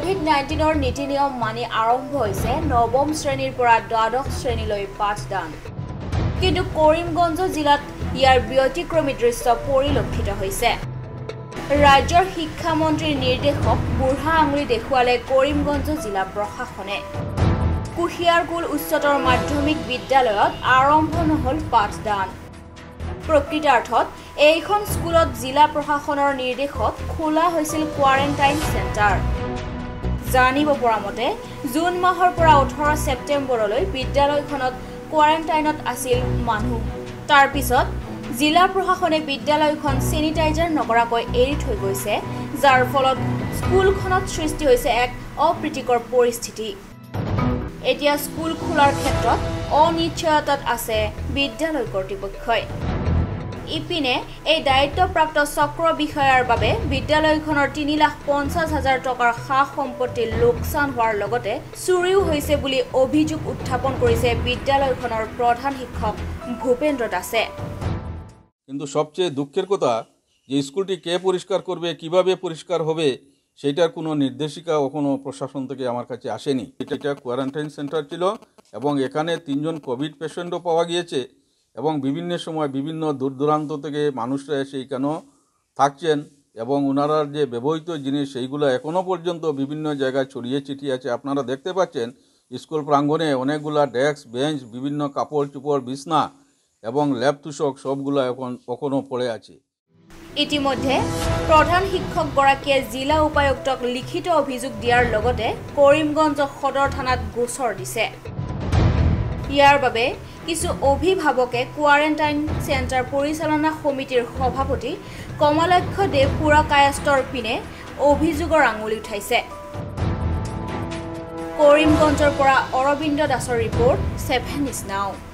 COVID-19 নীতি নিয়ম মানি আৰম্ভ হৈছে নৱম শ্ৰেণীৰ পৰা দ্বাদশ শ্ৰেণীলৈ পাঠদান। কিন্তু কৰিমগঞ্জ জিলাত ইয়াৰ ব্যতিক্ৰমী দৃশ্য পৰিলক্ষিত হৈছে। ৰাজ্যৰ শিক্ষামন্ত্ৰীৰ নিৰ্দেশক বুঢ়া আঙুলি দেখুৱালে কৰিমগঞ্জ জিলা প্ৰশাসনে। কুহিয়াৰকুল উচ্চতৰ মাধ্যমিক বিদ্যালয়ত আৰম্ভ নহল পাঠদান। প্ৰকৃতাৰ্থত এইখন স্কুলত জিলা প্ৰশাসনৰ নিৰ্দেশত খোলা হৈছিল কোৱাৰেণ্টাইন চেণ্টাৰ। জানিব পৰা মতে জুন মাহৰ পৰা 18 ছেপ্টেম্বৰলৈ বিদ্যালয়খনত কোৱাৰেণ্টাইনত আছিল মানুহ। তাৰ পিছত জিলা প্ৰশাসনে বিদ্যালয়খন চেনিটাইজাৰ নকৰাকৈ এৰি থৈ গৈছে, যাৰ ফলত স্কুলখনত সৃষ্টি হৈছে এক অপ্ৰীতিকৰ পৰিস্থিতি। এতিয়া স্কুল খোলাৰ ক্ষেত্ৰত অনিশ্চয়তাত আছে বিদ্যালয় কৰ্তৃপক্ষই। ইপিনে এই দায়িত্বপ্ৰাপ্ত চক্ৰ বিষয়াৰ বাবে বিদ্যালয়খনৰ 3,50,000 টকাৰ সা সম্পত্তি লোকচান হোৱাৰ লগতে চুৰিও হৈছে বুলি অভিযোগ উত্থাপন কৰিছে বিদ্যালয়খনৰ প্ৰধান শিক্ষক ভূপেন্দ্ৰ দাসে। কিন্তু সবচেয়ে দুঃখের কথা যে স্কুলটি কে পরিষ্কার করবে, কিভাবে পরিষ্কার হবে, সেটার কোনো নির্দেশিকা কোনো প্রশাসন থেকে আমার কাছে আসেনি। এটা কোয়ারেন্টাইন সেন্টার ছিল এবং এখানে 3 জন কোভিড পেশেন্টও পাওয়া গিয়েছে এবং বিভিন্ন সময় বিভিন্ন দূর দূরান্ত থেকে মানুষরা এসে এখানেও থাকছেন এবং ওনারা যে ব্যবহৃত জিনিস সেইগুলো এখনও পর্যন্ত বিভিন্ন জায়গায় ছড়িয়ে ছিটিয়ে আছে। আপনারা দেখতে পাচ্ছেন স্কুল প্রাঙ্গণে অনেকগুলা ডেস্ক, বেঞ্চ, বিভিন্ন কাপড় চোপড়, বিছনা এবং ল্যাব তুষক সবগুলো এখনও পড়ে আছে। ইতিমধ্যে প্ৰধান শিক্ষকগৰাকীয়ে জিলা উপায়ুক্তক লিখিত অভিযোগ দিয়াৰ লগতে কৰিমগঞ্জ সদৰ থানাত গোচৰ দিছে। ইয়াৰ বাবে কিছু অভিভাৱকে কোৱাৰেণ্টাইন চেণ্টাৰ পৰিচালনা সমিতিৰ সভাপতি কমলাক্ষ দেৱ পুৰকায়ষ্টৰ পিনে অভিযোগৰ আঙুলি উঠাইছে। কৰিমগঞ্জৰ পৰা অৰবিন্দ দাসৰ ৰিপৰ্ট 7 News Now।